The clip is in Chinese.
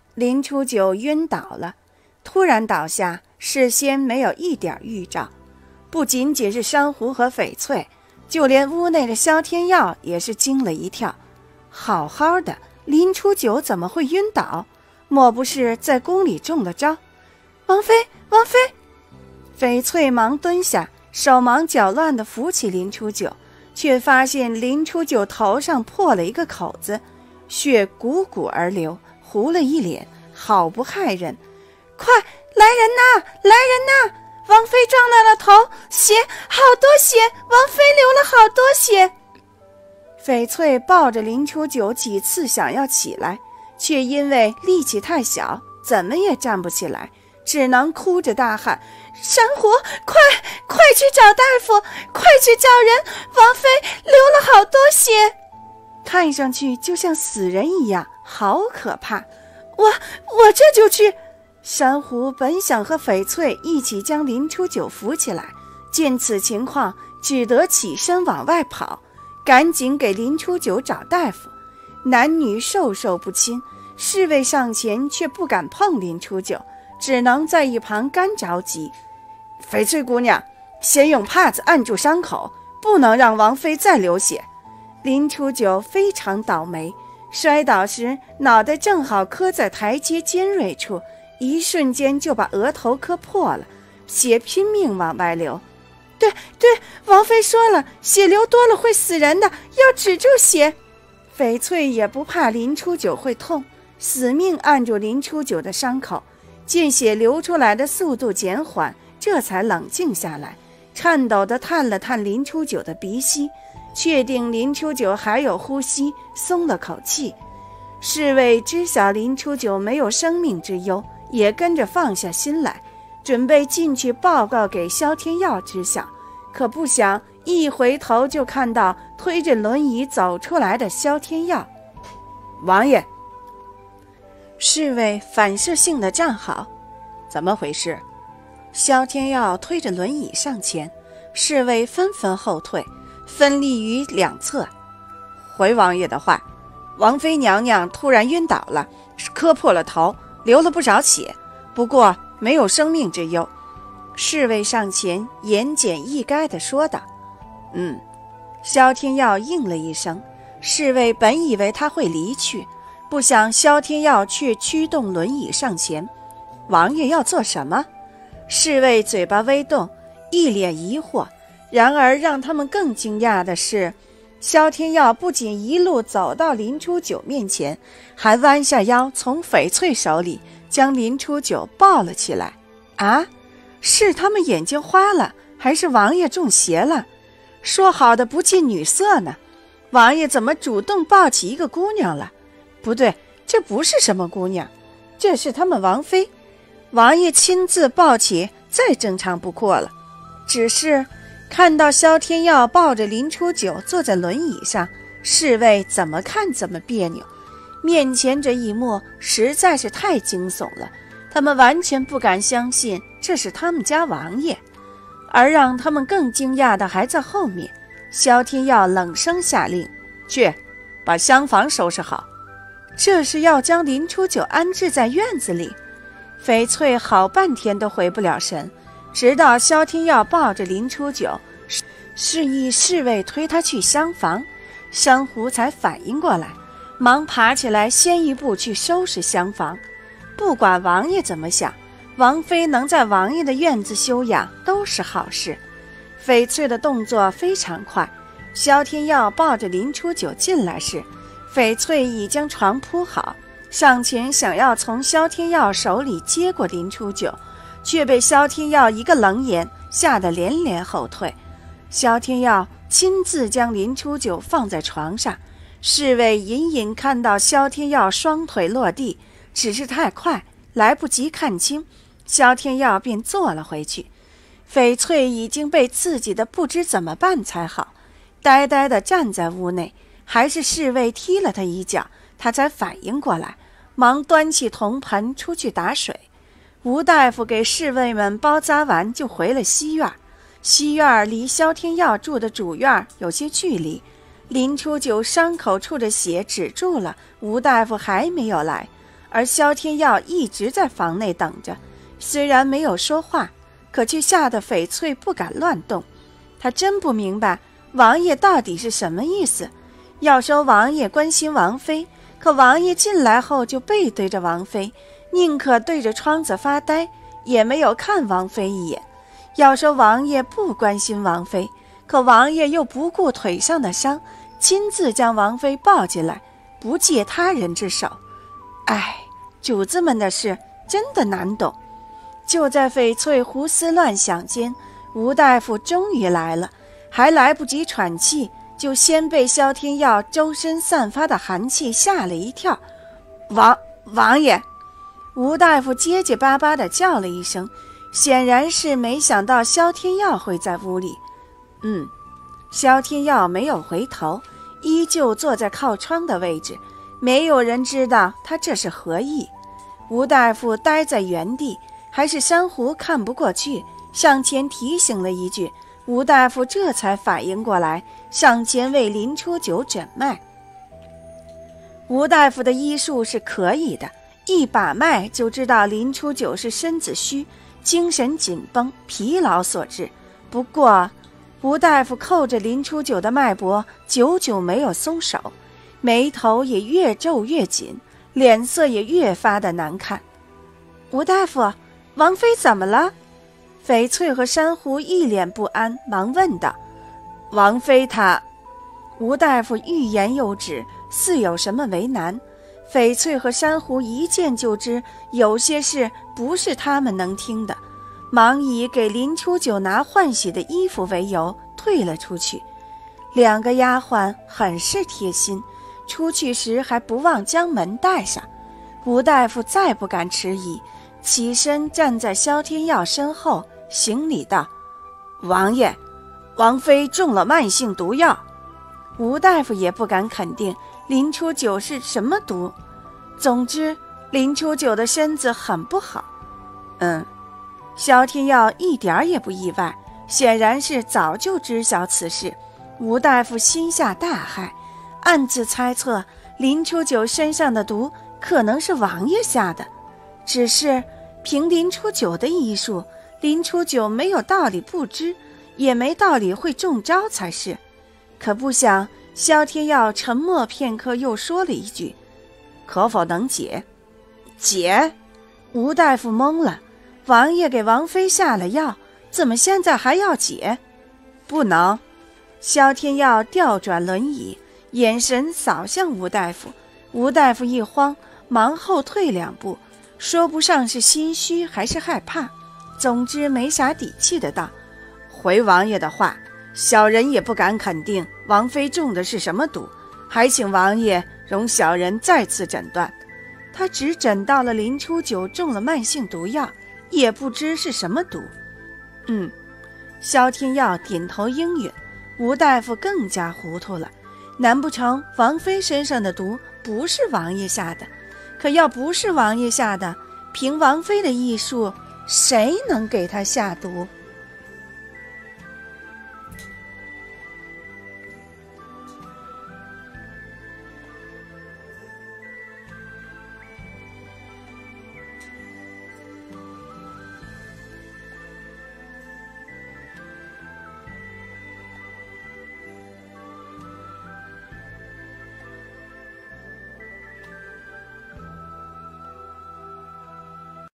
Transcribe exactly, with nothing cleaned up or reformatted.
林初九晕倒了，突然倒下，事先没有一点预兆。不仅仅是珊瑚和翡翠，就连屋内的萧天耀也是惊了一跳。好好的林初九怎么会晕倒？莫不是在宫里中了招？王妃，王妃！翡翠忙蹲下，手忙脚乱地扶起林初九，却发现林初九头上破了一个口子，血汩汩而流，糊了一脸，好不骇人。快来人呐，来人呐！王妃撞到了头，血，好多血，王妃流了好多血。翡翠抱着林初九几次想要起来，却因为力气太小，怎么也站不起来，只能哭着大喊：珊瑚，快快去找大夫，快去叫人，王妃流了好多血。看上去就像死人一样，好可怕。我我这就去。珊瑚本想和翡翠一起将林初九扶起来，见此情况，只得起身往外跑，赶紧给林初九找大夫。男女授受不亲，侍卫上前却不敢碰林初九，只能在一旁干着急。翡翠姑娘，先用帕子按住伤口，不能让王妃再流血。林初九非常倒霉，摔倒时脑袋正好磕在台阶尖锐处，一瞬间就把额头磕破了，血拼命往外流。对对，王妃说了，血流多了会死人的，要止住血。翡翠也不怕林初九会痛，死命按住林初九的伤口，见血流出来的速度减缓，这才冷静下来，颤抖地探了探林初九的鼻息，确定林初九还有呼吸，松了口气。侍卫知晓林初九没有生命之忧，也跟着放下心来，准备进去报告给萧天耀知晓。可不想一回头就看到推着轮椅走出来的萧天耀。王爷！侍卫反射性地站好。怎么回事？萧天耀推着轮椅上前，侍卫纷纷后退，分立于两侧。回王爷的话，王妃娘娘突然晕倒了，磕破了头，流了不少血，不过没有生命之忧。侍卫上前言简意赅地说道。嗯，萧天耀应了一声。侍卫本以为他会离去，不想萧天耀却驱动轮椅上前。王爷要做什么？侍卫嘴巴微动，一脸疑惑。然而让他们更惊讶的是，萧天耀不仅一路走到林初九面前，还弯下腰从翡翠手里将林初九抱了起来。啊，是他们眼睛花了，还是王爷中邪了？说好的不近女色呢？王爷怎么主动抱起一个姑娘了？不对，这不是什么姑娘，这是他们王妃。王爷亲自抱起，再正常不过了。只是看到萧天耀抱着林初九坐在轮椅上，侍卫怎么看怎么别扭。面前这一幕实在是太惊悚了，他们完全不敢相信这是他们家王爷。而让他们更惊讶的还在后面。萧天耀冷声下令，去把厢房收拾好。这是要将林初九安置在院子里。翡翠好半天都回不了神，直到萧天耀抱着林初九示意侍卫推他去厢房，珊瑚才反应过来，忙爬起来先一步去收拾厢房。不管王爷怎么想，王妃能在王爷的院子休养都是好事。翡翠的动作非常快，萧天耀抱着林初九进来时，翡翠已将床铺好，上前想要从萧天耀手里接过林初九，却被萧天耀一个冷眼吓得连连后退。萧天耀亲自将林初九放在床上，侍卫隐隐看到萧天耀双腿落地，只是太快，来不及看清，萧天耀便坐了回去。翡翠已经被刺激的不知怎么办才好，呆呆地站在屋内，还是侍卫踢了他一脚，他才反应过来，忙端起铜盆出去打水。吴大夫给侍卫们包扎完就回了西院。西院离萧天耀住的主院有些距离，林初九伤口处的血止住了，吴大夫还没有来， 而萧天耀一直在房内等着，虽然没有说话，可却吓得翡翠不敢乱动。他真不明白王爷到底是什么意思。要说王爷关心王妃，可王爷进来后就背对着王妃，宁可对着窗子发呆，也没有看王妃一眼。要说王爷不关心王妃，可王爷又不顾腿上的伤，亲自将王妃抱进来，不借他人之手。唉，主子们的事真的难懂。就在翡翠胡思乱想间，吴大夫终于来了，还来不及喘气，就先被萧天耀周身散发的寒气吓了一跳。王王爷！吴大夫结结巴巴地叫了一声，显然是没想到萧天耀会在屋里。嗯，萧天耀没有回头，依旧坐在靠窗的位置，没有人知道他这是何意。吴大夫呆在原地，还是珊瑚看不过去，上前提醒了一句，吴大夫这才反应过来，上前为林初九诊脉。吴大夫的医术是可以的，一把脉就知道林初九是身子虚，精神紧绷，疲劳所致。不过吴大夫扣着林初九的脉搏，久久没有松手，眉头也越皱越紧，脸色也越发的难看。吴大夫，王妃怎么了？翡翠和珊瑚一脸不安，忙问道。王妃她……吴大夫欲言又止，似有什么为难。翡翠和珊瑚一见就知有些事不是他们能听的，忙以给林初九拿换洗的衣服为由退了出去。两个丫鬟很是贴心，出去时还不忘将门带上。吴大夫再不敢迟疑，起身站在萧天耀身后行礼道：王爷，王妃中了慢性毒药。吴大夫也不敢肯定林初九是什么毒，总之林初九的身子很不好。嗯，萧天耀一点也不意外，显然是早就知晓此事。吴大夫心下大骇，暗自猜测林初九身上的毒可能是王爷下的，只是凭林初九的医术，林初九没有道理不知，也没道理会中招才是。可不想萧天耀沉默片刻，又说了一句：可否能解？解？吴大夫懵了，王爷给王妃下了药，怎么现在还要解？不能。萧天耀调转轮椅，眼神扫向吴大夫。吴大夫一慌，忙后退两步，说不上是心虚还是害怕，总之没啥底气的道：回王爷的话，小人也不敢肯定王妃中的是什么毒，还请王爷容小人再次诊断。他只诊到了林初九中了慢性毒药，也不知是什么毒。嗯，萧天耀点头应允。吴大夫更加糊涂了，难不成王妃身上的毒不是王爷下的？可要不是王爷下的，凭王妃的医术，谁能给他下毒？